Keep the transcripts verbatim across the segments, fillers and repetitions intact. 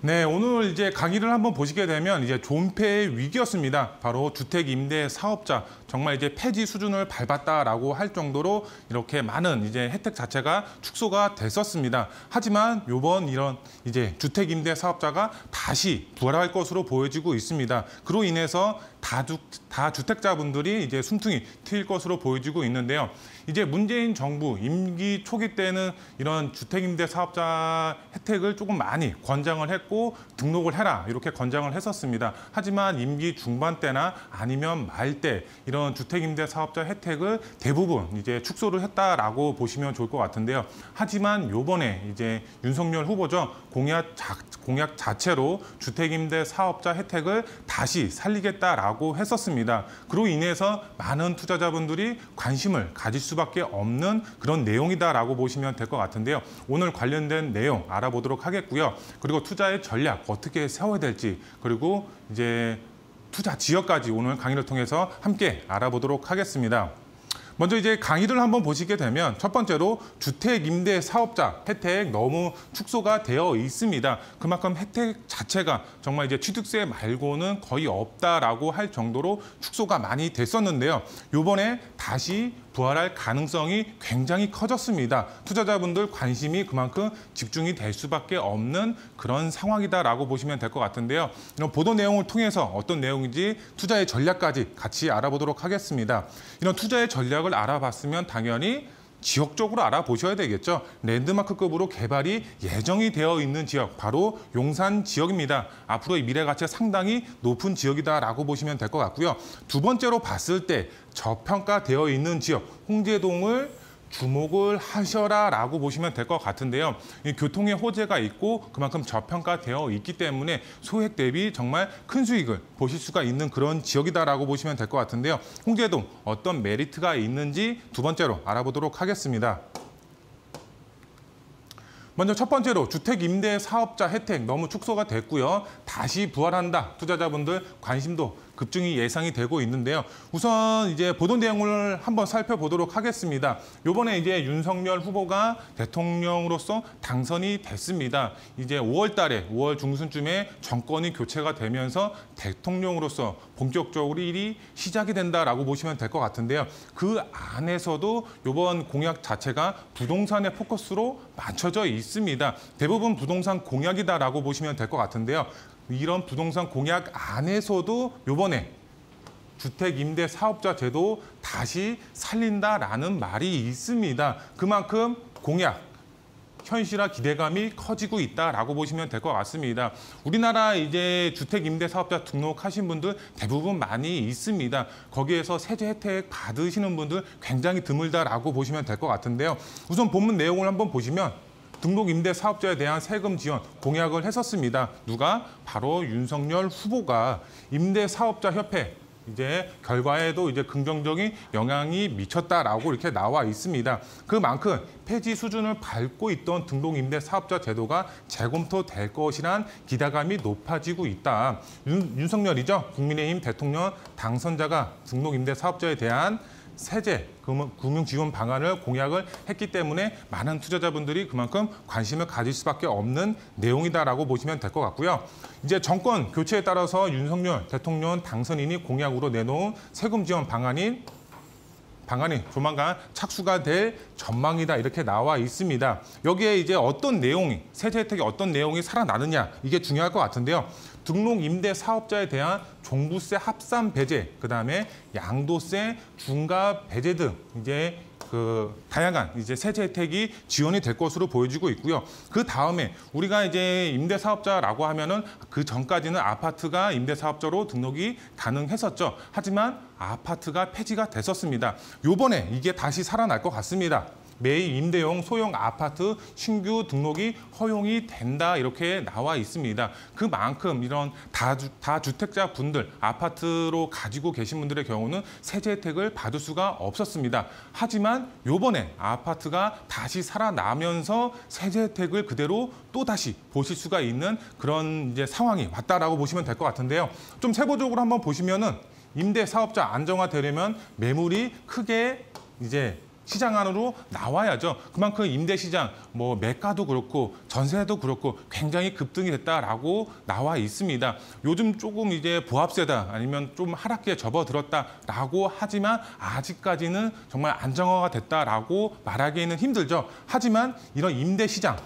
네, 오늘 이제 강의를 한번 보시게 되면 이제 존폐의 위기였습니다. 바로 주택 임대 사업자 정말 이제 폐지 수준을 밟았다라고 할 정도로 이렇게 많은 이제 혜택 자체가 축소가 됐었습니다. 하지만 요번 이런 이제 주택 임대 사업자가 다시 부활할 것으로 보여지고 있습니다. 그로 인해서 다주, 다주택자분들이 이제 숨통이 트일 것으로 보여지고 있는데요. 이제 문재인 정부 임기 초기 때는 이런 주택 임대 사업자 혜택을 조금 많이 권장을 했고 등록을 해라 이렇게 권장을 했었습니다. 하지만 임기 중반 때나 아니면 말 때 이런 주택 임대 사업자 혜택을 대부분 이제 축소를 했다라고 보시면 좋을 것 같은데요. 하지만 요번에 이제 윤석열 후보죠. 공약 자, 공약 자체로 주택 임대 사업자 혜택을 다시 살리겠다라고 했었습니다. 그로 인해서 많은 투자자분들이 관심을 가질 수밖에 없는 그런 내용이다라고 보시면 될 것 같은데요. 오늘 관련된 내용 알아보도록 하겠고요. 그리고 투자의 전략 어떻게 세워야 될지 그리고 이제 투자 지역까지 오늘 강의를 통해서 함께 알아보도록 하겠습니다. 먼저 이제 강의를 한번 보시게 되면 첫 번째로 주택 임대 사업자 혜택 너무 축소가 되어 있습니다. 그만큼 혜택 자체가 정말 이제 취득세 말고는 거의 없다라고 할 정도로 축소가 많이 됐었는데요. 요번에 다시 부활할 가능성이 굉장히 커졌습니다. 투자자분들 관심이 그만큼 집중이 될 수밖에 없는 그런 상황이다라고 보시면 될 것 같은데요. 이런 보도 내용을 통해서 어떤 내용인지 투자의 전략까지 같이 알아보도록 하겠습니다. 이런 투자의 전략을 알아봤으면 당연히 지역적으로 알아보셔야 되겠죠. 랜드마크급으로 개발이 예정이 되어 있는 지역, 바로 용산 지역입니다. 앞으로의 미래 가치가 상당히 높은 지역이다라고 보시면 될 것 같고요. 두 번째로 봤을 때 저평가되어 있는 지역, 홍제동을 주목을 하셔라라고 보시면 될 것 같은데요. 이 교통의 호재가 있고 그만큼 저평가되어 있기 때문에 소액 대비 정말 큰 수익을 보실 수가 있는 그런 지역이다라고 보시면 될 것 같은데요. 홍제동 어떤 메리트가 있는지 두 번째로 알아보도록 하겠습니다. 먼저 첫 번째로 주택 임대 사업자 혜택 너무 축소가 됐고요. 다시 부활한다. 투자자분들 관심도 급증이 예상이 되고 있는데요. 우선 이제 보도 내용을 한번 살펴보도록 하겠습니다. 이번에 이제 윤석열 후보가 대통령으로서 당선이 됐습니다. 이제 오월 달에 오월 중순쯤에 정권이 교체가 되면서 대통령으로서 본격적으로 일이 시작이 된다라고 보시면 될 것 같은데요. 그 안에서도 이번 공약 자체가 부동산의 포커스로 맞춰져 있습니다. 대부분 부동산 공약이다라고 보시면 될 것 같은데요. 이런 부동산 공약 안에서도 이번에 주택 임대 사업자 제도 다시 살린다라는 말이 있습니다. 그만큼 공약, 현실화 기대감이 커지고 있다라고 보시면 될 것 같습니다. 우리나라 이제 주택 임대 사업자 등록하신 분들 대부분 많이 있습니다. 거기에서 세제 혜택 받으시는 분들 굉장히 드물다라고 보시면 될 것 같은데요. 우선 본문 내용을 한번 보시면 등록 임대 사업자에 대한 세금 지원 공약을 했었습니다. 누가? 바로 윤석열 후보가 임대 사업자 협회 이제 결과에도 이제 긍정적인 영향이 미쳤다라고 이렇게 나와 있습니다. 그만큼 폐지 수준을 밟고 있던 등록 임대 사업자 제도가 재검토될 것이란 기대감이 높아지고 있다. 윤, 윤석열이죠. 국민의힘 대통령 당선자가 등록 임대 사업자에 대한 세제, 금융 지원 방안을 공약을 했기 때문에 많은 투자자분들이 그만큼 관심을 가질 수밖에 없는 내용이다라고 보시면 될 것 같고요. 이제 정권 교체에 따라서 윤석열 대통령 당선인이 공약으로 내놓은 세금 지원 방안인 방안이 조만간 착수가 될 전망이다 이렇게 나와 있습니다. 여기에 이제 어떤 내용이 세제 혜택이 어떤 내용이 살아나느냐 이게 중요할 것 같은데요. 등록 임대 사업자에 대한 종부세 합산 배제, 그다음에 양도세 중과 배제 등 이제 그 다양한 이제 세제 혜택이 지원이 될 것으로 보여지고 있고요. 그 다음에 우리가 이제 임대 사업자라고 하면은 그 전까지는 아파트가 임대 사업자로 등록이 가능했었죠. 하지만 아파트가 폐지가 됐었습니다. 요번에 이게 다시 살아날 것 같습니다. 매입 임대용 소형 아파트 신규 등록이 허용이 된다 이렇게 나와 있습니다. 그만큼 이런 다주, 다주택자 분들 아파트로 가지고 계신 분들의 경우는 세제 혜택을 받을 수가 없었습니다. 하지만 요번에 아파트가 다시 살아나면서 세제 혜택을 그대로 또다시 보실 수가 있는 그런 이제 상황이 왔다라고 보시면 될 것 같은데요. 좀 세부적으로 한번 보시면은 임대 사업자 안정화되려면 매물이 크게 이제 시장 안으로 나와야죠. 그만큼 임대 시장, 뭐 매가도 그렇고 전세도 그렇고 굉장히 급등이 됐다라고 나와 있습니다. 요즘 조금 이제 보합세다 아니면 좀 하락기에 접어들었다라고 하지만 아직까지는 정말 안정화가 됐다라고 말하기에는 힘들죠. 하지만 이런 임대 시장,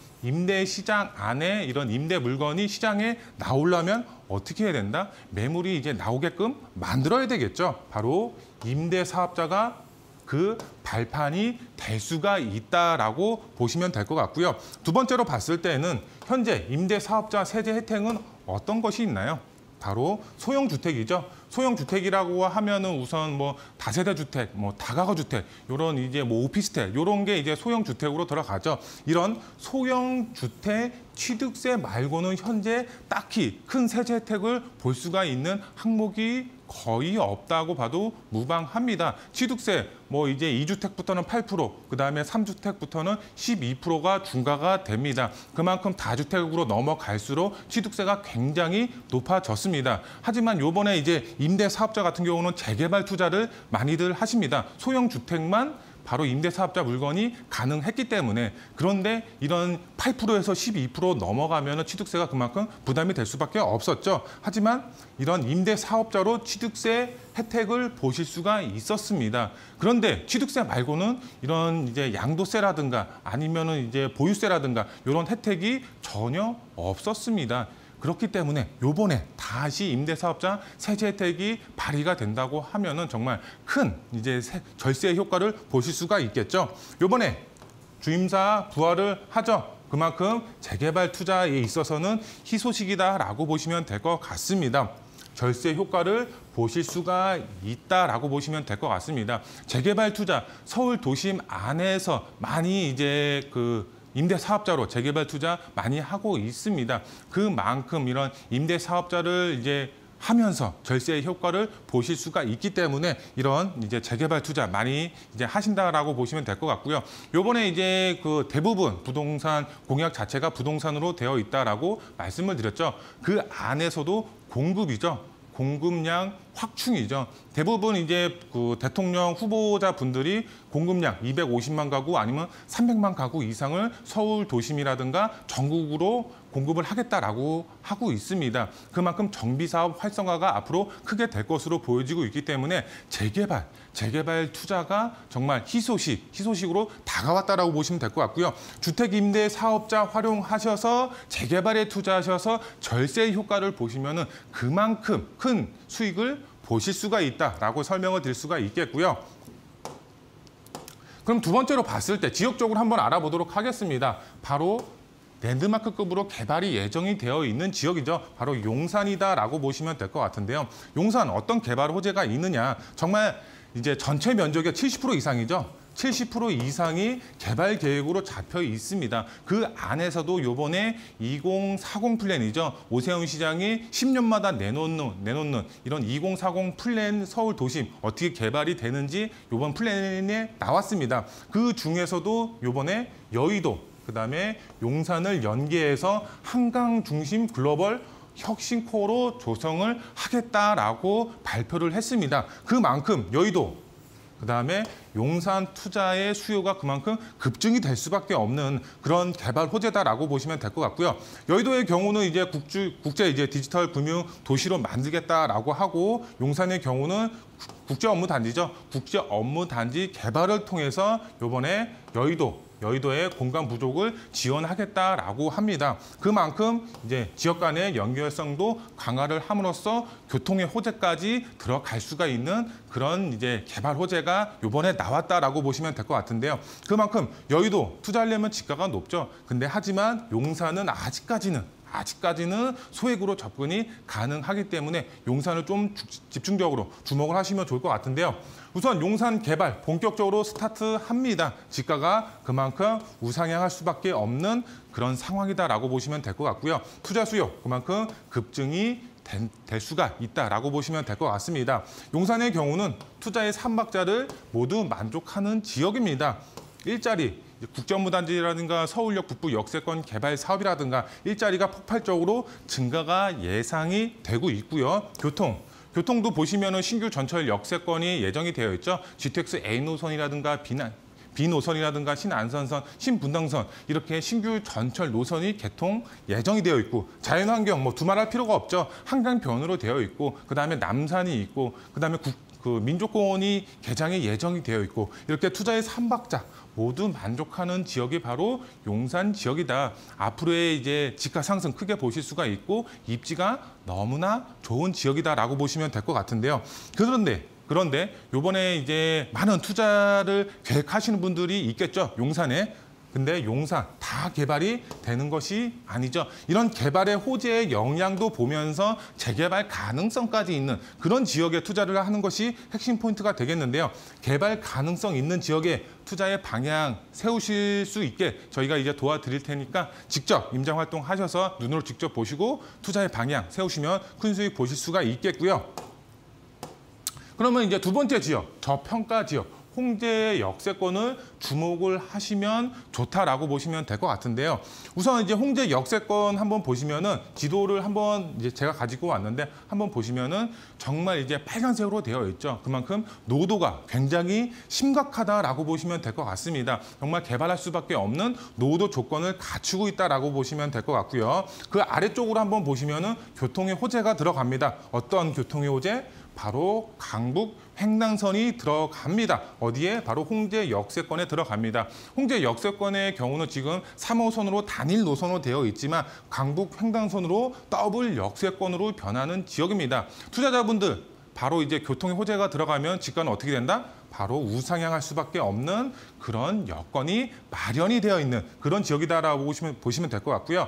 임대 시장 안에 이런 임대 물건이 시장에 나오려면 어떻게 해야 된다? 매물이 이제 나오게끔 만들어야 되겠죠. 바로 임대 사업자가 그 발판이 될 수가 있다라고 보시면 될 것 같고요. 두 번째로 봤을 때는 현재 임대 사업자 세제 혜택은 어떤 것이 있나요? 바로 소형 주택이죠. 소형 주택이라고 하면은 우선 뭐 다세대 주택, 뭐 다가구 주택, 이런 이제 뭐 오피스텔, 이런 게 이제 소형 주택으로 들어가죠. 이런 소형 주택 취득세 말고는 현재 딱히 큰 세제 혜택을 볼 수가 있는 항목이 거의 없다고 봐도 무방합니다. 취득세 뭐 이제 이 주택부터는 팔 퍼센트, 그다음에 삼 주택부터는 십이 퍼센트가 중과가 됩니다. 그만큼 다주택으로 넘어갈수록 취득세가 굉장히 높아졌습니다. 하지만 요번에 이제 임대 사업자 같은 경우는 재개발 투자를 많이들 하십니다. 소형 주택만 바로 임대사업자 물건이 가능했기 때문에. 그런데 이런 팔 퍼센트에서 십이 퍼센트 넘어가면 취득세가 그만큼 부담이 될 수밖에 없었죠. 하지만 이런 임대사업자로 취득세 혜택을 보실 수가 있었습니다. 그런데 취득세 말고는 이런 이제 양도세라든가 아니면은 이제 보유세라든가 이런 혜택이 전혀 없었습니다. 그렇기 때문에 요번에 다시 임대사업자 세제 혜택이 발휘가 된다고 하면은 정말 큰 이제 절세 효과를 보실 수가 있겠죠. 요번에 주임사 부활을 하죠. 그만큼 재개발 투자에 있어서는 희소식이다라고 보시면 될 것 같습니다. 절세 효과를 보실 수가 있다라고 보시면 될 것 같습니다. 재개발 투자, 서울 도심 안에서 많이 이제 그 임대 사업자로 재개발 투자 많이 하고 있습니다. 그만큼 이런 임대 사업자를 이제 하면서 절세 효과를 보실 수가 있기 때문에 이런 이제 재개발 투자 많이 이제 하신다라고 보시면 될 것 같고요. 요번에 이제 그 대부분 부동산 공약 자체가 부동산으로 되어 있다라고 말씀을 드렸죠. 그 안에서도 공급이죠. 공급량 확충이죠. 대부분 이제 그 대통령 후보자 분들이 공급량 이백오십만 가구 아니면 삼백만 가구 이상을 서울 도심이라든가 전국으로 공급을 하겠다라고 하고 있습니다. 그만큼 정비사업 활성화가 앞으로 크게 될 것으로 보여지고 있기 때문에 재개발, 재개발 투자가 정말 희소식, 희소식으로 다가왔다라고 보시면 될 것 같고요. 주택임대 사업자 활용하셔서 재개발에 투자하셔서 절세 효과를 보시면은 그만큼 큰 수익을 보실 수가 있다라고 설명을 드릴 수가 있겠고요. 그럼 두 번째로 봤을 때 지역적으로 한번 알아보도록 하겠습니다. 바로 랜드마크급으로 개발이 예정이 되어 있는 지역이죠. 바로 용산이다라고 보시면 될 것 같은데요. 용산 어떤 개발 호재가 있느냐. 정말 이제 전체 면적의 칠십 퍼센트 이상이죠. 칠십 퍼센트 이상이 개발 계획으로 잡혀 있습니다. 그 안에서도 요번에 이공사공 플랜이죠. 오세훈 시장이 십 년마다 내놓는, 내놓는 이런 이공사공 플랜 서울 도심 어떻게 개발이 되는지 요번 플랜에 나왔습니다. 그 중에서도 요번에 여의도, 그다음에 용산을 연계해서 한강 중심 글로벌 혁신코어로 조성을 하겠다라고 발표를 했습니다. 그만큼 여의도, 그다음에 용산 투자의 수요가 그만큼 급증이 될 수밖에 없는 그런 개발 호재다라고 보시면 될 것 같고요. 여의도의 경우는 이제 국주, 국제 이제 디지털 금융 도시로 만들겠다라고 하고, 용산의 경우는 국제 업무 단지죠. 국제 업무 단지 개발을 통해서 이번에 여의도 여의도의 공간 부족을 지원하겠다라고 합니다. 그만큼 이제 지역 간의 연결성도 강화를 함으로써 교통의 호재까지 들어갈 수가 있는 그런 이제 개발 호재가 이번에 나왔다라고 보시면 될 것 같은데요. 그만큼 여의도 투자하려면 지가가 높죠. 근데 하지만 용산은 아직까지는 아직까지는 소액으로 접근이 가능하기 때문에 용산을 좀 집중적으로 주목을 하시면 좋을 것 같은데요. 우선 용산 개발 본격적으로 스타트합니다. 지가가 그만큼 우상향할 수밖에 없는 그런 상황이다라고 보시면 될 것 같고요. 투자 수요 그만큼 급증이 된, 될 수가 있다라고 보시면 될 것 같습니다. 용산의 경우는 투자의 삼박자를 모두 만족하는 지역입니다. 일자리, 국제업무단지라든가 서울역 북부 역세권 개발 사업이라든가 일자리가 폭발적으로 증가가 예상이 되고 있고요. 교통, 교통도 보시면은 신규 전철 역세권이 예정이 되어 있죠. 지티엑스 A 노선이라든가 B, B 노선이라든가 신안선선, 신분당선 이렇게 신규 전철 노선이 개통 예정이 되어 있고 자연환경 뭐 두말할 필요가 없죠. 한강변으로 되어 있고 그다음에 남산이 있고 그다음에 국, 그 민족공원이 개장이 예정이 되어 있고 이렇게 투자의 삼박자 모두 만족하는 지역이 바로 용산 지역이다. 앞으로의 이제 집가 상승 크게 보실 수가 있고 입지가 너무나 좋은 지역이다라고 보시면 될 것 같은데요. 그런데 그런데 요번에 이제 많은 투자를 계획하시는 분들이 있겠죠. 용산에. 근데 용산 다 개발이 되는 것이 아니죠. 이런 개발의 호재의 영향도 보면서 재개발 가능성까지 있는 그런 지역에 투자를 하는 것이 핵심 포인트가 되겠는데요. 개발 가능성 있는 지역에 투자의 방향 세우실 수 있게 저희가 이제 도와드릴 테니까 직접 임장 활동 하셔서 눈으로 직접 보시고 투자의 방향 세우시면 큰 수익 보실 수가 있겠고요. 그러면 이제 두 번째 지역, 저평가 지역, 홍제의 역세권을 주목을 하시면 좋다라고 보시면 될 것 같은데요. 우선 이제 홍제 역세권 한번 보시면은 지도를 한번 이제 제가 가지고 왔는데 한번 보시면은 정말 이제 빨간색으로 되어 있죠. 그만큼 노도가 굉장히 심각하다라고 보시면 될 것 같습니다. 정말 개발할 수밖에 없는 노도 조건을 갖추고 있다라고 보시면 될 것 같고요. 그 아래쪽으로 한번 보시면은 교통의 호재가 들어갑니다. 어떤 교통의 호재? 바로 강북 횡단선이 들어갑니다. 어디에? 바로 홍제 역세권에 들어갑니다. 홍제 역세권의 경우는 지금 삼 호선으로 단일 노선으로 되어 있지만 강북 횡단선으로 더블 역세권으로 변하는 지역입니다. 투자자분들 바로 이제 교통의 호재가 들어가면 집가는 어떻게 된다? 바로 우상향할 수밖에 없는 그런 여건이 마련이 되어 있는 그런 지역이다라고 보시면, 보시면 될 것 같고요.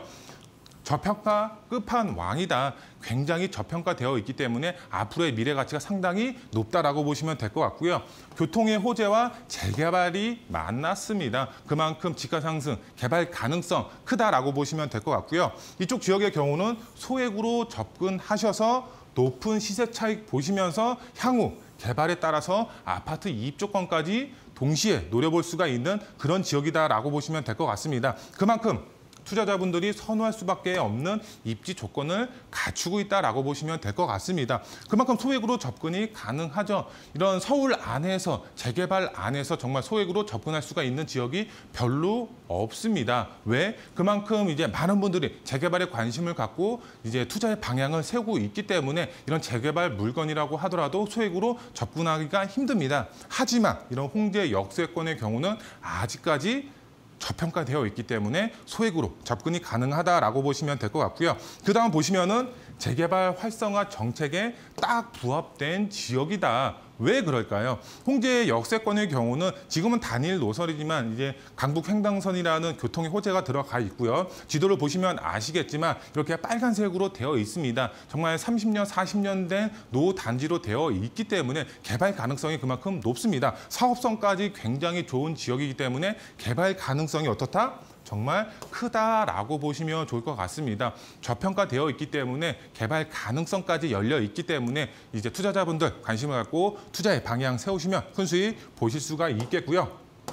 저평가 끝판왕이다. 굉장히 저평가되어 있기 때문에 앞으로의 미래 가치가 상당히 높다라고 보시면 될 것 같고요. 교통의 호재와 재개발이 만났습니다. 그만큼 집가 상승, 개발 가능성 크다라고 보시면 될 것 같고요. 이쪽 지역의 경우는 소액으로 접근하셔서 높은 시세 차익 보시면서 향후 개발에 따라서 아파트 이입 조건까지 동시에 노려볼 수가 있는 그런 지역이다라고 보시면 될 것 같습니다. 그만큼 투자자분들이 선호할 수밖에 없는 입지 조건을 갖추고 있다라고 보시면 될 것 같습니다. 그만큼 소액으로 접근이 가능하죠. 이런 서울 안에서 재개발 안에서 정말 소액으로 접근할 수가 있는 지역이 별로 없습니다. 왜? 그만큼 이제 많은 분들이 재개발에 관심을 갖고 이제 투자의 방향을 세우고 있기 때문에 이런 재개발 물건이라고 하더라도 소액으로 접근하기가 힘듭니다. 하지만 이런 홍제 역세권의 경우는 아직까지 저평가되어 있기 때문에 소액으로 접근이 가능하다라고 보시면 될 것 같고요. 그 다음 보시면은 재개발 활성화 정책에 딱 부합된 지역이다. 왜 그럴까요? 홍제 역세권의 경우는 지금은 단일 노선이지만 이제 강북 횡단선이라는 교통의 호재가 들어가 있고요. 지도를 보시면 아시겠지만 이렇게 빨간색으로 되어 있습니다. 정말 삼십 년, 사십 년 된 노단지로 되어 있기 때문에 개발 가능성이 그만큼 높습니다. 사업성까지 굉장히 좋은 지역이기 때문에 개발 가능성이 어떻다? 정말 크다라고 보시면 좋을 것 같습니다. 저평가되어 있기 때문에 개발 가능성까지 열려 있기 때문에 이제 투자자분들 관심을 갖고 투자의 방향 세우시면 큰 수익 보실 수가 있겠고요.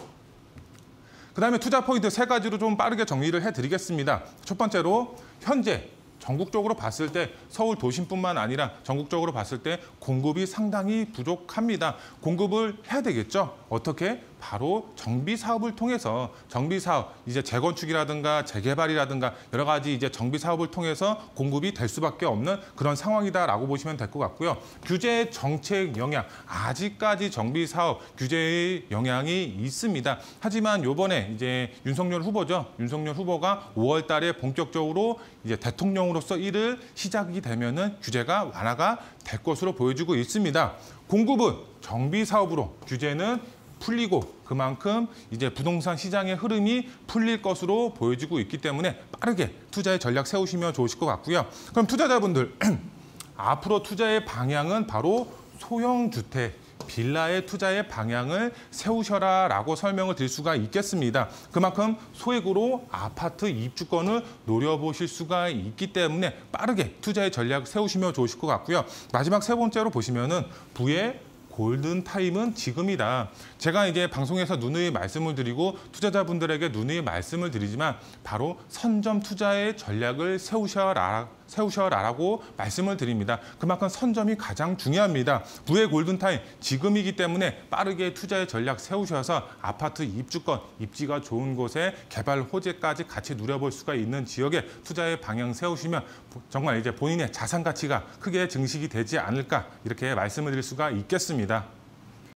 그다음에 투자 포인트 세 가지로 좀 빠르게 정리를 해드리겠습니다. 첫 번째로 현재 전국적으로 봤을 때 서울 도심뿐만 아니라 전국적으로 봤을 때 공급이 상당히 부족합니다. 공급을 해야 되겠죠. 어떻게? 바로 정비 사업을 통해서 정비 사업, 이제 재건축이라든가 재개발이라든가 여러 가지 이제 정비 사업을 통해서 공급이 될 수밖에 없는 그런 상황이다라고 보시면 될 것 같고요. 규제 정책 영향, 아직까지 정비 사업 규제의 영향이 있습니다. 하지만 요번에 이제 윤석열 후보죠. 윤석열 후보가 오월 달에 본격적으로 이제 대통령으로서 일을 시작이 되면은 규제가 완화가 될 것으로 보여지고 있습니다. 공급은 정비 사업으로 규제는 풀리고 그만큼 이제 부동산 시장의 흐름이 풀릴 것으로 보여지고 있기 때문에 빠르게 투자의 전략 세우시면 좋으실 것 같고요. 그럼 투자자분들 앞으로 투자의 방향은 바로 소형 주택, 빌라의 투자의 방향을 세우셔라라고 설명을 드릴 수가 있겠습니다. 그만큼 소액으로 아파트 입주권을 노려보실 수가 있기 때문에 빠르게 투자의 전략 세우시면 좋으실 것 같고요. 마지막 세 번째로 보시면은 부의 골든타임은 지금이다. 제가 이제 방송에서 누누이 말씀을 드리고 투자자분들에게 누누이 말씀을 드리지만 바로 선점 투자의 전략을 세우셔라, 세우셔라라고 말씀을 드립니다. 그만큼 선점이 가장 중요합니다. 부의 골든타임 지금이기 때문에 빠르게 투자의 전략 세우셔서 아파트 입주권, 입지가 좋은 곳에 개발 호재까지 같이 누려볼 수가 있는 지역에 투자의 방향 세우시면 정말 이제 본인의 자산 가치가 크게 증식이 되지 않을까 이렇게 말씀을 드릴 수가 있겠습니다.